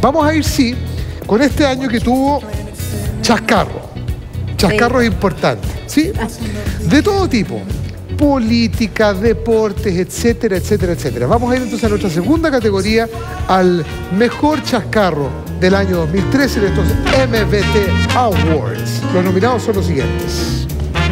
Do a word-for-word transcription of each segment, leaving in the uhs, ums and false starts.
Vamos a ir, sí, con este año que tuvo chascarro. Chascarros sí. importantes, ¿sí? De todo tipo. Política, deportes, etcétera, etcétera, etcétera. Vamos a ir entonces a nuestra segunda categoría, al mejor chascarro del año dos mil trece de estos M V T Awards. Los nominados son los siguientes.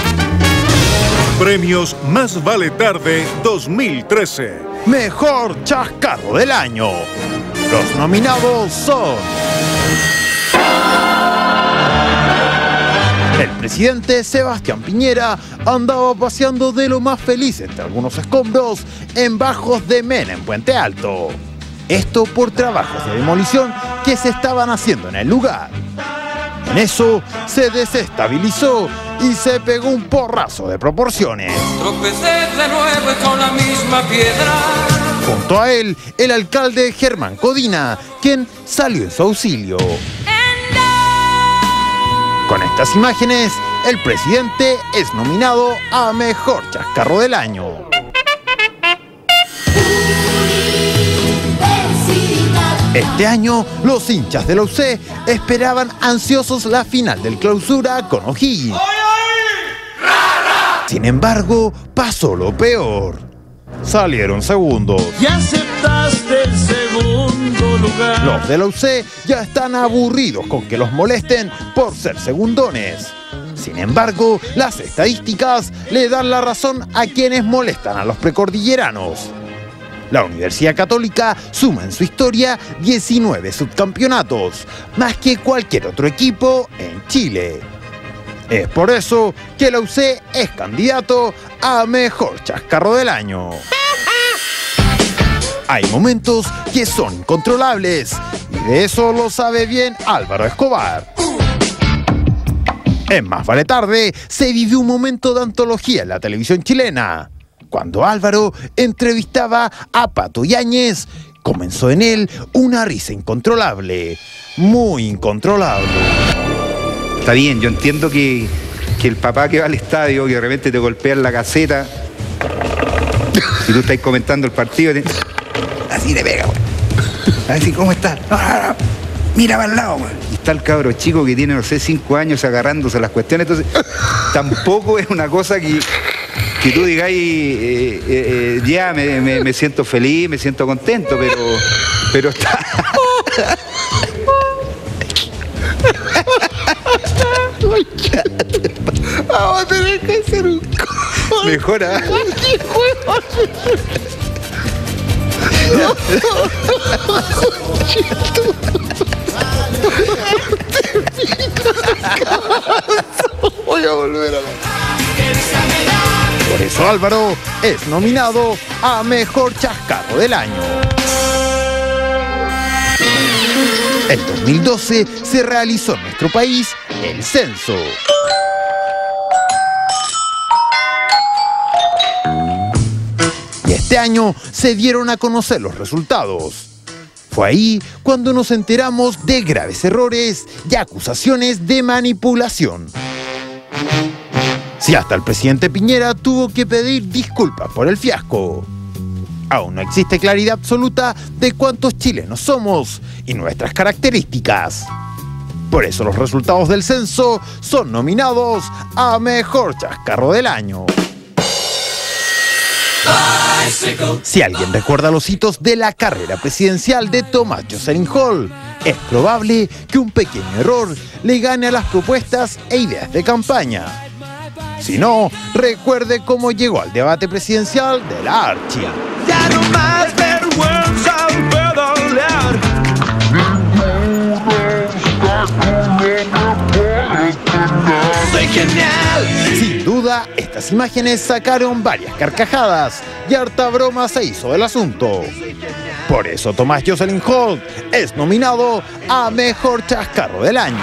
Premios Más Vale Tarde dos mil trece. Mejor chascarro del año. Los nominados son... El presidente Sebastián Piñera andaba paseando de lo más feliz entre algunos escombros en Bajos de Mena, en Puente Alto. Esto por trabajos de demolición que se estaban haciendo en el lugar. En eso se desestabilizó y se pegó un porrazo de proporciones. Tropecé de nuevo con la misma piedra. Junto a él, el alcalde Germán Codina, quien salió en su auxilio. Con estas imágenes, el presidente es nominado a Mejor Chascarro del Año. Este año, los hinchas de la U C esperaban ansiosos la final del Clausura con O'Higgins. Sin embargo, pasó lo peor. Salieron segundos. Y aceptaste el segundo lugar. Los de la U C ya están aburridos con que los molesten por ser segundones. Sin embargo, las estadísticas le dan la razón a quienes molestan a los precordilleranos. La Universidad Católica suma en su historia diecinueve subcampeonatos, más que cualquier otro equipo en Chile. Es por eso que la U C es candidato a Mejor Chascarro del Año. Hay momentos que son incontrolables y de eso lo sabe bien Álvaro Escobar. En Más Vale Tarde se vivió un momento de antología en la televisión chilena. Cuando Álvaro entrevistaba a Pato Yáñez, comenzó en él una risa incontrolable, muy incontrolable. Está bien, yo entiendo que, que el papá que va al estadio, que de repente te golpea en la caseta, si tú estás comentando el partido, te... así te pega, güey. Así, ¿cómo estás? No, no, no. Mira para el lado, güey. Y está el cabro chico que tiene, no sé, cinco años agarrándose a las cuestiones, entonces tampoco es una cosa que... que tú digas, eh, eh, eh, ya me, me, me siento feliz, me siento contento, pero, pero está... Vamos a tener que hacer un call. Mejora. Voy a volver a ver. Por eso Álvaro es nominado a Mejor Chascarro del Año. En dos mil doce se realizó en nuestro país el censo. Y este año se dieron a conocer los resultados. Fue ahí cuando nos enteramos de graves errores y acusaciones de manipulación. Si hasta el presidente Piñera tuvo que pedir disculpas por el fiasco. Aún no existe claridad absoluta de cuántos chilenos somos y nuestras características. Por eso los resultados del censo son nominados a Mejor Chascarro del Año. Si alguien recuerda los hitos de la carrera presidencial de Tomás Jocelyn Hall, es probable que un pequeño error le gane a las propuestas e ideas de campaña. Si no, recuerde cómo llegó al debate presidencial de la Archi. Ya no más vergüenza pedalar. Soy genial. Sin duda, estas imágenes sacaron varias carcajadas y harta broma se hizo del asunto. Por eso Tomás Jocelyn Hall es nominado a Mejor Chascarro del Año.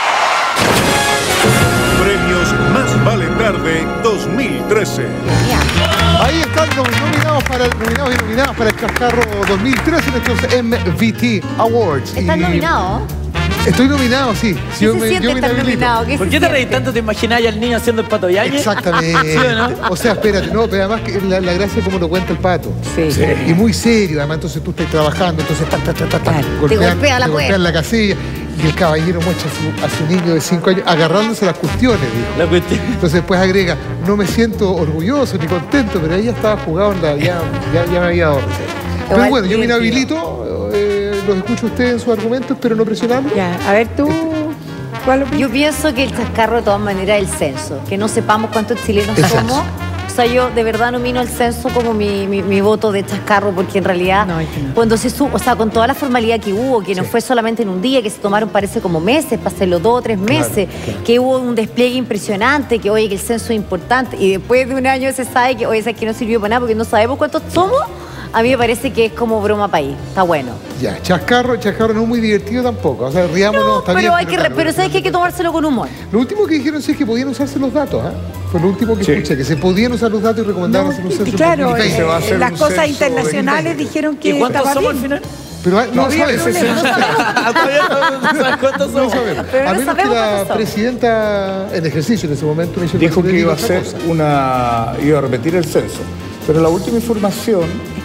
Premios Más Vale Tarde dos mil trece. Ahí están los nominados, para el, nominados y nominadas para el Chascarro dos mil trece de estos M V T Awards. ¿Están y, nominados? Estoy nominado, sí. sí ¿Qué yo se me, siente yo me estar inhabilito. nominado? ¿Qué ¿Por se qué te siente? reís tanto? ¿Te imaginás al niño haciendo el Pato Yañez? Exactamente. ¿Sí o no? O sea, espérate, no, pero además que la, la gracia es como lo cuenta el Pato. Sí. Sí. Y muy serio, además entonces tú estás trabajando, entonces ta, ta, ta, ta, ta, Claro. golpean, Te golpea la te golpean puerta. la casilla y el caballero muestra a su, a su niño de cinco años agarrándose las cuestiones, dijo. La cuestión. Entonces después agrega, no me siento orgulloso ni contento, pero ahí ya estaba jugado, en la- ya, ya, ya me había dado risa. Pero Igual bueno, yo me divertido. inhabilito, eh, los escucho a ustedes en sus argumentos, pero no presionarlos. Ya, a ver tú, ¿cuál opinas? Yo pienso que el chascarro de todas maneras es el censo, que no sepamos cuántos chilenos El somos. censo. O sea, yo de verdad nomino el censo como mi, mi, mi voto de chascarro, porque en realidad, No, es que no. cuando se subo, o sea, con toda la formalidad que hubo, que no fue solamente en un día, que se tomaron parece como meses, para hacerlo dos o tres meses, que hubo un despliegue impresionante, que oye, que el censo es importante, y después de un año se sabe que, oye, ¿sabes que no sirvió para nada porque no sabemos cuántos somos? A mí me parece que es como broma país, está bueno. Ya, chascarro, chascarro no es muy divertido tampoco. O sea, riámonos, No, está pero, bien. hay que, re- claro, pero sabes que hay que tomárselo con humor. Lo último que dijeron sí es que podían usarse los datos, ¿ah? Fue lo último que Sí. escuché, que se podían usar los datos y recomendaron hacer un censo. Claro, por eh, mil veinte. va a hacer las un cosas censo internacionales veinte. dijeron que ¿Y cuántos estaba somos al bien. final? Pero ah, no, No, lo sabemos. ese No, censo- Todavía no sabes cuántos no somos. sabemos. Pero A no menos que sabemos la cuántos somos. presidenta en ejercicio en ese momento, Michelle Dijo Bachelet, que iba a otra hacer cosa. una. iba a repetir el censo. Pero la última información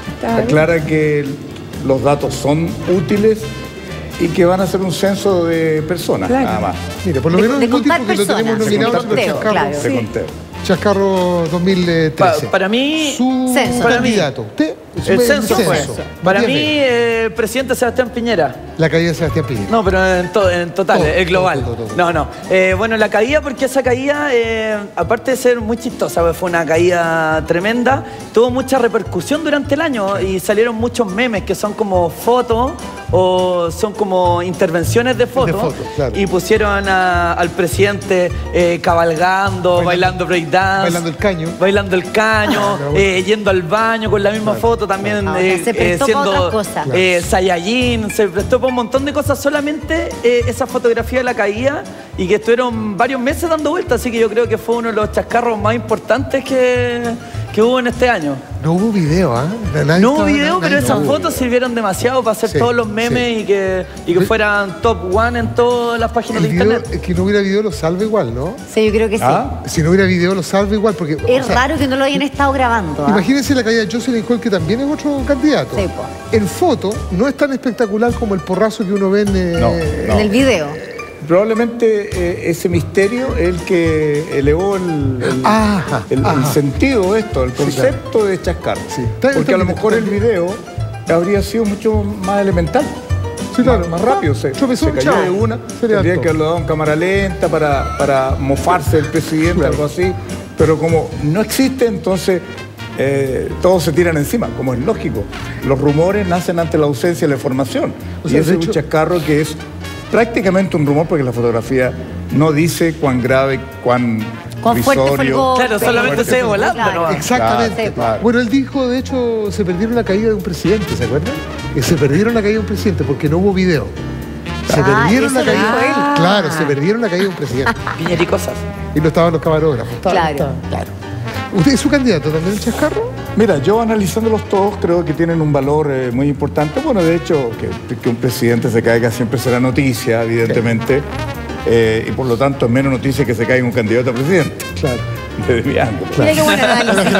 aclara que los datos son útiles y que van a hacer un censo de personas, Claro. nada más. Mire, por lo De- menos de el último contar que lo tenemos personas, nominado de es conteo, Chascarro, claro. De Sí. conteo. Chascarro dos mil trece. Pa- para mí, Su Censo. Para mí. candidato. ¿Usted? el censo fue. censo. Para mí, Dígame. eh, presidente Sebastián Piñera. La caída de Sebastián Piñera. No, pero en, to- en total, Todo, es global. todo, todo, todo. No, no. Eh, bueno, la caída, porque esa caída, eh, aparte de ser muy chistosa, pues, fue una caída tremenda, tuvo mucha repercusión durante el año y salieron muchos memes que son como fotos o son como intervenciones de fotos. fotos, claro. Y pusieron a- al presidente eh, cabalgando, bailando, breakdance. bailando el caño. Bailando el caño, Claro. eh, yendo al baño con la misma foto también. Ah, eh, se eh, prestó para siendo otras cosas. eh, Saiyajin, se prestó para un montón de cosas solamente eh, esa fotografía de la caída y que estuvieron varios meses dando vueltas, así que yo creo que fue uno de los chascarros más importantes que, que hubo en este año. No hubo video, ¿ah? Nadie No hubo estaba- video, nadie- pero esas no hubo fotos sirvieron demasiado para hacer Sí, todos los memes sí. y que, y que fueran top one en todas las páginas El de video, internet. es que no hubiera video lo salva igual, ¿no? Sí, yo creo que sí. ¿Ah? Si no hubiera video lo salva igual, porque... Es o sea, raro que no lo hayan estado grabando. ¿ah? Imagínense la caída de Jocelyn Hall, que también es otro candidato. Sí, po. En foto no es tan espectacular como el porrazo que uno ve en... eh, No, En el video. Probablemente eh, ese misterio es el que elevó el, el- Ajá, el- el ajá. sentido de esto, el concepto de chascar. Sí. Está- Porque está a lo bien, mejor está el bien. video habría sido mucho más elemental. Sí, claro. Más, más rápido. Se, Tropezó, se cayó chao. de una. Se Tendría levantó. que haberlo dado en cámara lenta para, para mofarse el presidente, Claro. algo así. Pero como no existe, entonces eh, todos se tiran encima, como es lógico. Los rumores nacen ante la ausencia de la información. O y sea, ese de es un hecho- chascarro que es prácticamente un rumor porque la fotografía no dice cuán grave, cuán Cuán fuerte fue el risorio. golpe. Claro, solamente se ve volando, Claro. ¿no? Exactamente. Claro, claro. Bueno, él dijo, de hecho, se perdieron la caída de un presidente, ¿se acuerdan? Que se perdieron la caída de un presidente porque no hubo video. Se Ah, perdieron eso la lo caída. dijo él. Claro, se perdieron la caída de un presidente. Piñericosas. Y no estaban los camarógrafos. Estaban- Claro. estaban- claro. ¿Usted es su candidato también, el Chascarro? Mira, yo analizándolos todos creo que tienen un valor eh, muy importante. Bueno, de hecho, que, que un presidente se caiga siempre será noticia, evidentemente. Eh, y por lo tanto es menos noticia que se caiga un candidato a presidente. Claro. Desde mi ángulo. Mira qué buen análisis.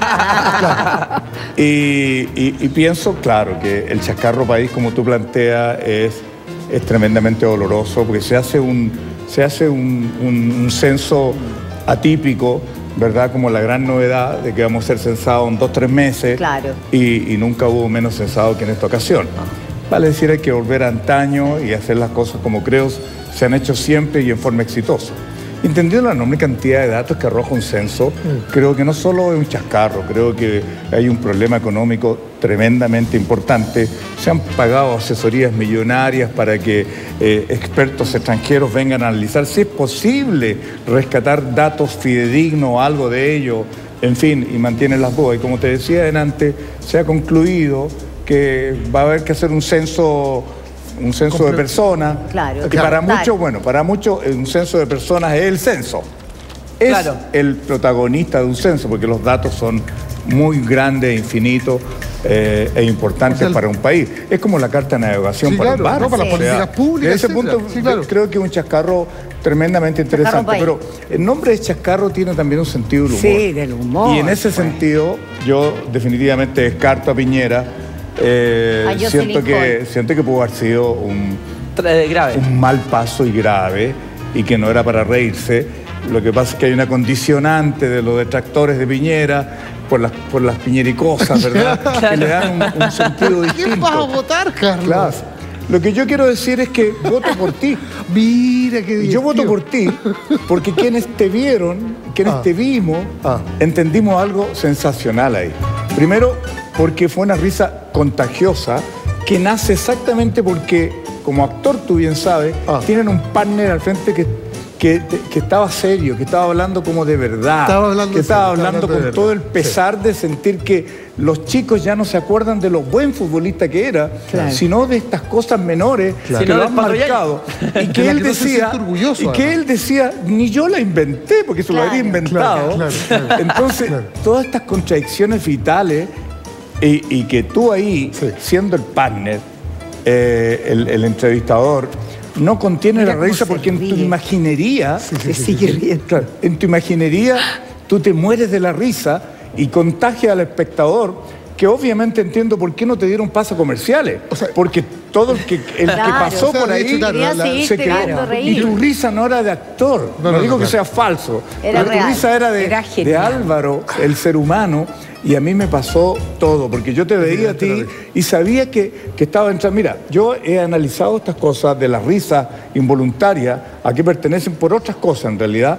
Y, y- y pienso, claro, que el chascarro país, como tú planteas, es, es tremendamente doloroso, porque se hace un, se hace un, un- un censo atípico, ¿verdad? Como la gran novedad de que vamos a ser censados en dos, tres meses. Claro. Y, y nunca hubo menos censado que en esta ocasión. Vale decir, hay que volver a antaño y hacer las cosas como creo se han hecho siempre y en forma exitosa. Entendiendo la enorme cantidad de datos que arroja un censo, creo que no solo es un chascarro, creo que hay un problema económico tremendamente importante. Se han pagado asesorías millonarias para que eh, expertos extranjeros vengan a analizar si es posible rescatar datos fidedignos o algo de ello, en fin, y mantienen las dudas. Y como te decía antes, se ha concluido que va a haber que hacer un censo un censo de personas. Claro, que para claro. muchos, bueno, para muchos un censo de personas es el censo. Es Claro. el protagonista de un censo, porque los datos son muy grandes, infinitos. eh, e importantes, o sea, para un país. Es como la carta de navegación, sí, para claro, un barco. No, para las políticas públicas. Desde ese punto, sí, claro, creo que es un chascarro tremendamente interesante. Pero el nombre de chascarro tiene también un sentido del humor. Sí, del humor. Y en ese pues. sentido, yo definitivamente descarto a Piñera. Eh, a siento, que, siento que pudo haber sido un, grave. un mal paso y grave, y que no era para reírse. Lo que pasa es que hay una condicionante de los detractores de Piñera por las, por las piñericosas, ¿verdad? Claro. Que le dan un, un sentido distinto. ¿Quién vas a votar, Carlos? Claro. Lo que yo quiero decir es que voto por ti. Mira qué bien. Yo voto por ti porque quienes te vieron, quienes ah. te vimos, ah. entendimos algo sensacional ahí. Primero, porque fue una risa contagiosa que nace exactamente porque, como actor, tú bien sabes, ah. tienen un partner al frente que, que, que estaba serio, que estaba hablando como de verdad, estaba hablando que estaba serio, hablando, hablando con todo el pesar sí. de sentir que los chicos ya no se acuerdan de lo buen futbolista que era, claro. sino de estas cosas menores claro. que lo han marcado. Y que él decía, orgulloso, y que él decía, ni yo la inventé, porque se claro. lo había inventado. Claro, claro, claro. Entonces, claro. todas estas contradicciones vitales, y, y que tú ahí, sí. siendo el partner, eh, el, el entrevistador, no contiene Mira la risa porque en tu imaginería, sí, sí, sí, sigue riendo. Claro, en tu imaginería tú te mueres de la risa y contagia al espectador, que obviamente entiendo por qué no te dieron pasos comerciales. O sea, porque todo el que, el claro, que pasó o sea, por ahí hecho, claro, la, se quedó. Y tu risa no era de actor. No, no, no digo no, que claro. sea falso. Era pero real. Tu risa era de, era de Álvaro, el ser humano. Y a mí me pasó todo, porque yo te veía a ti y sabía que, que estaba entrando. Mira, yo he analizado estas cosas de la risa involuntaria, a qué pertenecen por otras cosas en realidad.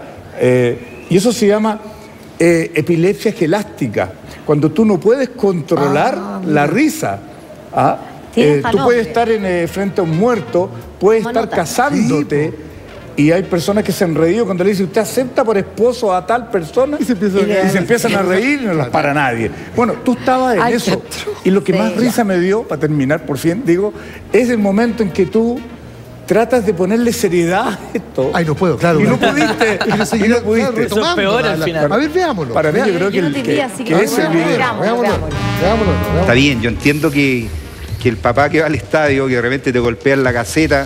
Eh, y eso se llama eh, epilepsia gelástica. Cuando tú no puedes controlar ah, la risa. ¿ah? Eh, tú puedes estar en, eh, frente a un muerto, puedes estar casándote. Sí, y hay personas que se han reído cuando le dicen, ¿usted acepta por esposo a tal persona? Y se empiezan, y y se empiezan a reír y no los para nadie. Bueno, tú estabas en Ay, eso. Y lo que más risa me dio, para terminar, por fin, digo, es el momento en que tú tratas de ponerle seriedad a esto. Ay, no puedo, claro. Y no pudiste. Y no, y no pudiste. Eso es peor al final. A ver, veámoslo. Para mí yo creo que, el, que, que, que es el video. Veámoslo, veámoslo. Veámoslo. Está bien, yo entiendo que, que el papá que va al estadio, que de repente te golpea en la caseta,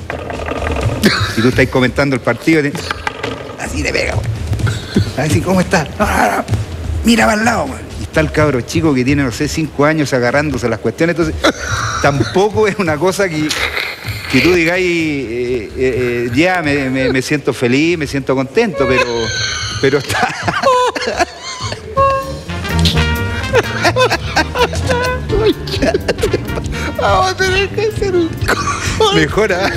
y tú estás comentando el partido, te... así te pega, güey. Así, ¿cómo estás? No, no, no. Mira para el lado, güey. Y está el cabro chico que tiene, no sé, cinco años agarrándose las cuestiones. Entonces, tampoco es una cosa que, que tú digas, eh, eh, eh, ya, me, me, me siento feliz, me siento contento, pero, pero está... Vamos a tener que hacer un... Mejora.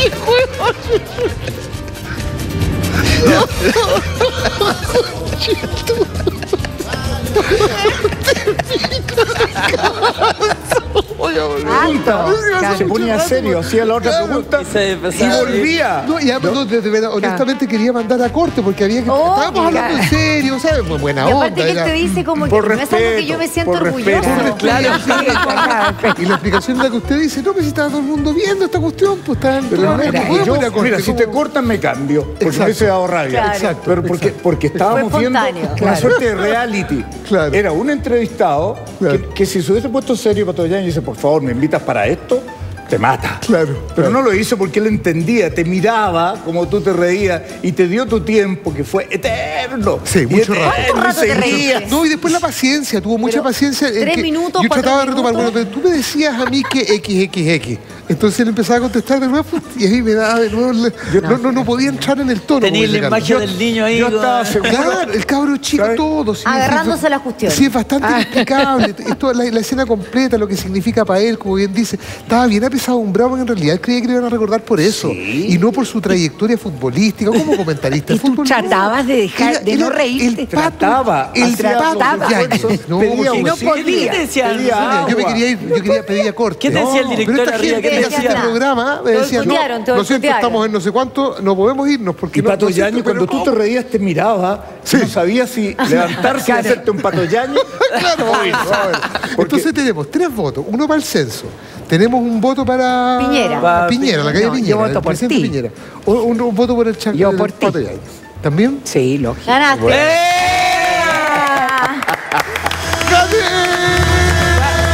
Se ponía serio, hacía la otra pregunta y volvía. No, y no, de, de verdad, honestamente quería mandar a corte porque había que... Oh, estábamos hablando en serio, ¿sabes? Muy buena onda. Y onda. aparte que él te dice como que no es algo que yo me siento orgulloso. Claro, sí. Y la explicación es la que usted dice, no, pero si estaba todo el mundo viendo esta cuestión, pues estaban... Pero no, yo, yo, corte, mira, si te cortan me cambio, porque exacto. me hubiese dado rabia. Claro. Exacto. Pero porque, porque estábamos viendo una claro. suerte de reality. Claro. Era un entrevistado claro. que, que si se hubiese puesto serio Patoyaño y dice, por favor, ¿me invitas para esto? Te mata. Claro. Pero claro. no lo hizo porque él entendía, te miraba como tú te reías y te dio tu tiempo, que fue eterno. Sí, mucho rato. ¿Cuánto rato te reíste? No, y después la paciencia, tuvo mucha pero paciencia. Tres que minutos, yo trataba de retomar, minutos. bueno, pero tú me decías a mí que equis equis equis. Entonces él empezaba a contestar de nuevo y ahí me daba de nuevo. Le, yo, no, no, no podía entrar en el tono. Tenía la imagen del niño ahí. Yo estaba seguro. Claro, el cabro chico, ¿sabes? Todo. Sí, agarrándose sí, las cuestiones. Sí, es bastante ah. inexplicable. Esto, la, la escena completa, lo que significa para él, como bien dice. Estaba bien apesadumbrado porque en realidad él creía que le iban a recordar por eso. Sí. Y no por su trayectoria futbolística como comentarista. Y tú fútbol, tratabas no. de dejar, era, de no reírte. El pato, trataba. El trataba. No, pedía, no podía. Decía, yo me quería ir, yo quería pedir corte. ¿Qué te decía el director arriba? ¿Qué te decía este programa? Me decían, no, lo siento, estamos en no sé cuánto, no podemos irnos. Porque y no, Patoyaño, no cuando tú te reías, te miraba, sí. no sabía si levantarse y hacerte un Patoyaño. Claro, bueno, porque... Entonces tenemos tres votos, uno para el censo. Tenemos un voto para Piñera, para Piñera, la calle no, Piñera. Yo voto por ti. Piñera. Un, un, un voto por el Chanco. Yo por ti. ¿También? Sí, lógico. Ganaste. ¡Gané!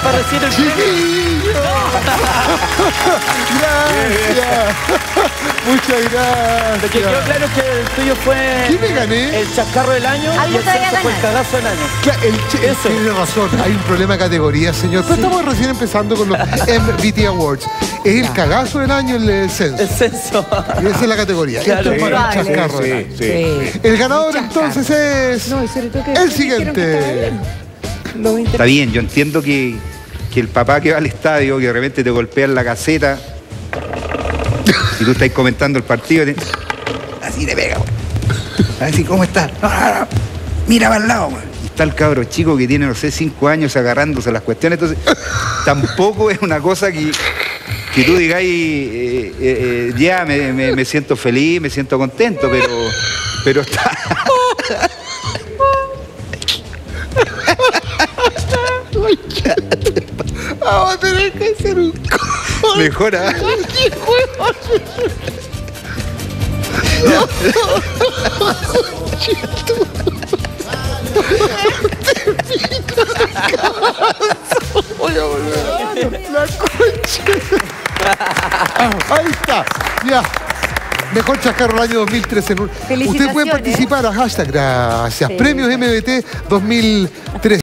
para recibir el ¡Chiquillo! ¡Gracias! Muchas gracias. Lo que quedó claro es que el tuyo fue ¿Qué me gané? el chascarro del año y Algo el te vaya a censo fue el ganar. cagazo del año. Claro, el che- Eso. tiene razón, hay un problema de categoría, señor. Pero estamos recién empezando con los M V T Awards. Es el cagazo del año el censo. El censo. Y esa es la categoría. Claro, Esto es para el vale. chascarro del Sí, año. sí. Sí. El ganador entonces es No, y sobre todo que el después dijeron que estaba siguiente. bien. Lo inter- Está bien, yo entiendo que, que el papá que va al estadio, que de repente te golpea en la caseta y tú estás comentando el partido, te- así te pega, güey. A ver si, ¿cómo estás? No, no, no. Mira para el lado, güey. Y está el cabro chico que tiene, no sé, cinco años agarrándose las cuestiones, entonces tampoco es una cosa que, que tú digas, eh, eh, eh, ya me, me- me siento feliz, me siento contento, pero, pero está... Vamos a tener que hacer un Mejora. la concha. Ahí está, ya. Mejor chascarro del año dos mil trece. Ustedes pueden Felicitaciones. participar a hashtag, gracias. Sí. Premios M V T dos mil trece.